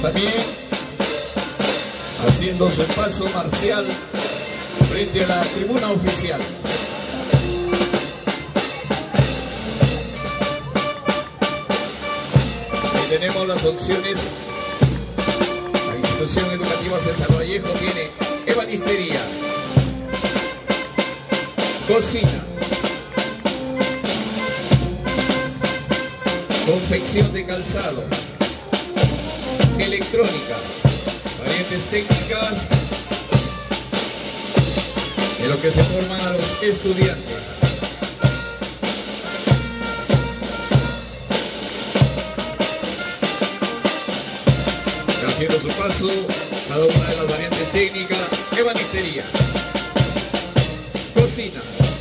también haciendo su paso marcial frente a la tribuna oficial. Y tenemos las opciones. La institución educativa César Vallejo tiene ebanistería, cocina, confección de calzado, electrónica, variantes técnicas de lo que se forman a los estudiantes. Haciendo su paso cada una de las variantes técnicas, ebanistería, cocina,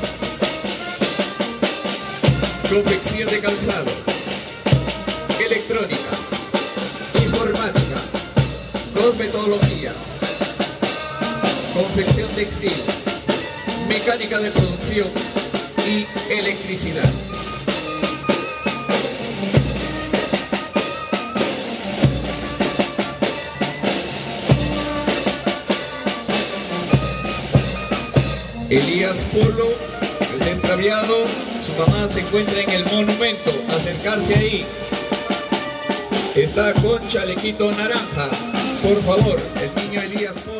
confección de calzado, electrónica, informática, cosmetología, confección textil, mecánica de producción y electricidad. Elías Polo es extraviado, su mamá se encuentra en el monumento, acercarse ahí. Está con chalequito naranja, por favor, el niño Elías Polo.